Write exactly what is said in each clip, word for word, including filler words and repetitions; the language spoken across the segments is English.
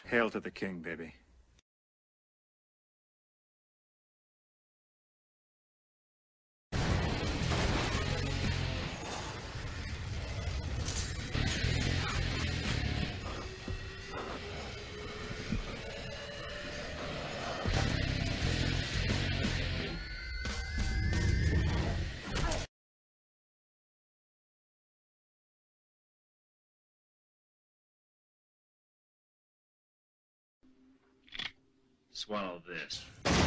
Hail to the king, baby. Swallow this.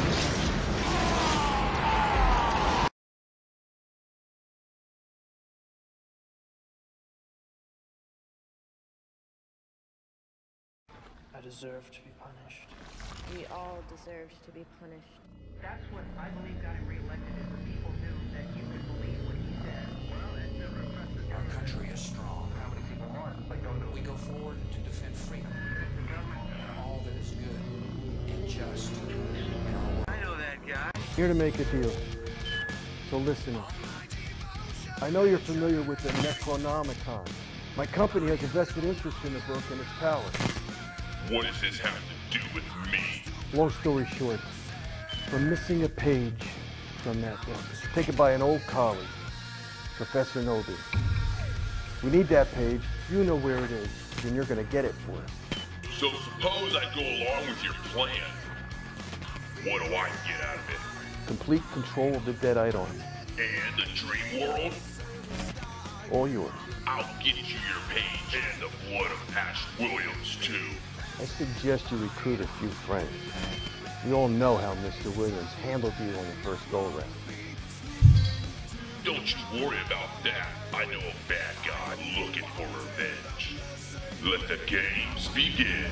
I deserve to be punished. We all deserved to be punished. That's what I believe got him reelected, is the people knew that you could believe what he said. Well, it's a repressive. Our country is strong. How many people aren't? I don't know. We go forward to defend freedom. The government and all that is good and just in our world. I know that guy. Here to make a deal. So listen up. I know you're familiar with the Necronomicon. My company has a vested interest in the book and its power. What does this have to do with me? Long story short, we're missing a page from that book. Taken by an old colleague, Professor Noby. We need that page. You know where it is, and you're gonna get it for us. So suppose I go along with your plan. What do I get out of it? Complete control of the Deadite Army. And the dream world? All yours. I'll get you your page and the blood of Ash Williams, too. I suggest you recruit a few friends. We all know how Mister Williams handled you on the first go-around. Don't you worry about that. I know a bad guy looking for revenge. Let the games begin.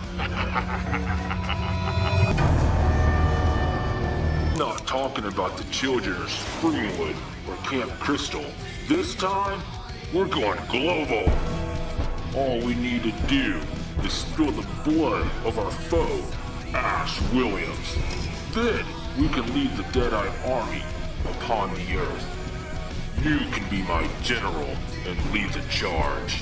Not talking about the children of Springwood or Camp Crystal. This time, we're going global. All we need to do is spill the blood of our foe, Ash Williams. Then we can lead the Deadite Army upon the earth. You can be my general and lead the charge.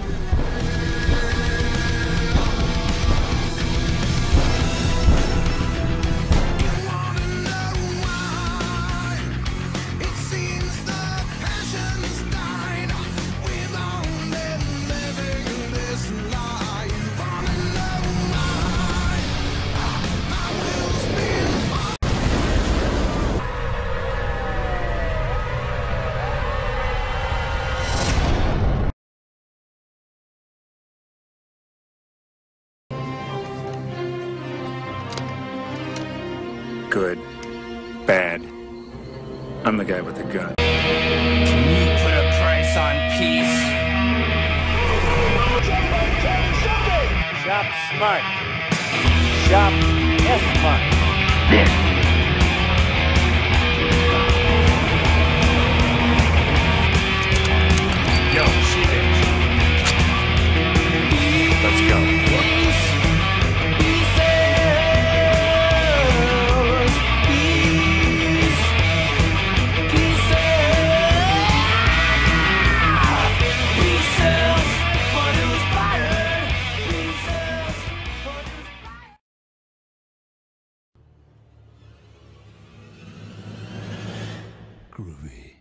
Good. Bad. I'm the guy with the gun. Can you put a price on peace? Shop smart. Shop S-Smart. Yo, she bitch. Let's go. Groovy.